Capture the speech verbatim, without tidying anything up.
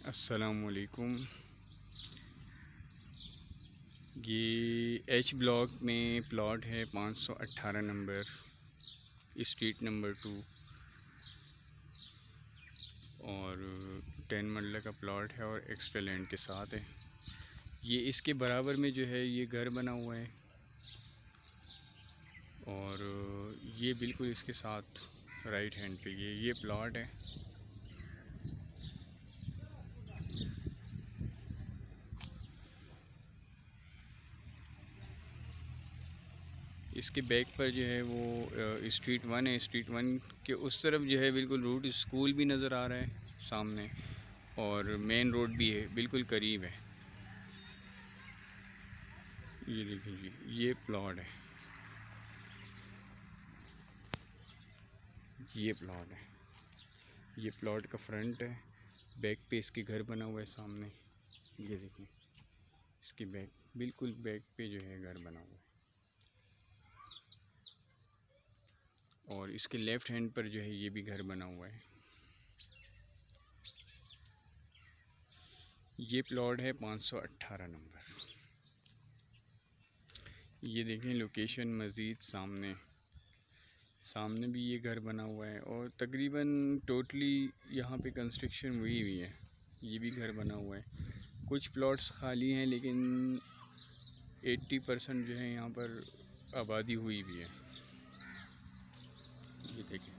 अस्सलामुअलैकुम। ये H block में प्लॉट है पाँच सौ अट्ठारह नंबर, स्ट्रीट नंबर टू, और टेन मरले का प्लॉट है और एक्स्ट्रा लैंड के साथ है। ये इसके बराबर में जो है ये घर बना हुआ है, और ये बिल्कुल इसके साथ राइट हैंड पे ये ये प्लॉट है। इसके बैक पर जो है वो स्ट्रीट वन है। स्ट्रीट वन के उस तरफ जो है बिल्कुल रूट स्कूल भी नज़र आ रहा है सामने, और मेन रोड भी है, बिल्कुल करीब है। ये देखिए जी, ये प्लॉट है, ये प्लॉट है, ये प्लॉट का फ्रंट है। बैक पे इसके घर बना हुआ है सामने, ये देखिए इसकी बैक, बिल्कुल बैक पे जो है घर बना हुआ है। और इसके लेफ़्ट हैंड पर जो है ये भी घर बना हुआ है। ये प्लॉट है पाँच सौ अट्ठारह नंबर। ये देखें लोकेशन मज़ीद सामने सामने भी ये घर बना हुआ है, और तकरीबन टोटली यहाँ पे कंस्ट्रक्शन हुई हुई है। ये भी घर बना हुआ है, कुछ प्लॉट्स खाली हैं, लेकिन अस्सी परसेंट जो है यहाँ पर आबादी हुई भी है। ये देखें,